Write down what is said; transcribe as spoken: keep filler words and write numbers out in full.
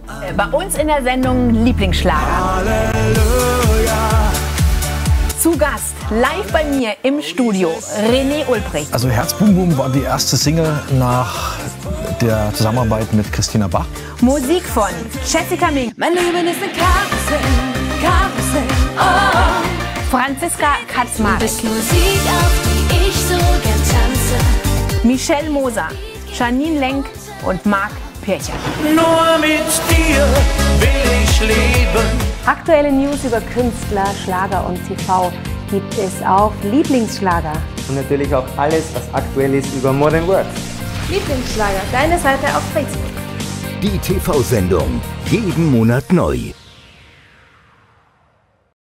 Bei uns in der Sendung Lieblingsschlager. Halleluja. Zu Gast, live bei mir im Studio, René Ulbricht. Also Herz Bum Bum war die erste Single nach der Zusammenarbeit mit Christina Bach. Musik von Jessica Mink. Mein Leben ist ein Karussell, Karussell, oh. Franziska Kaczmarek. Du bist Musik, auf die ich so gern tanze. Michelle Moser, Janine Lenk und Marc Pircher. Nur mit dir will ich leben. Aktuelle News über Künstler, Schlager und T V gibt es auf Lieblingsschlager. Und natürlich auch alles, was aktuell ist über Modern Words. Lieblingsschlager, deine Seite auf Facebook. Die T V-Sendung, jeden Monat neu.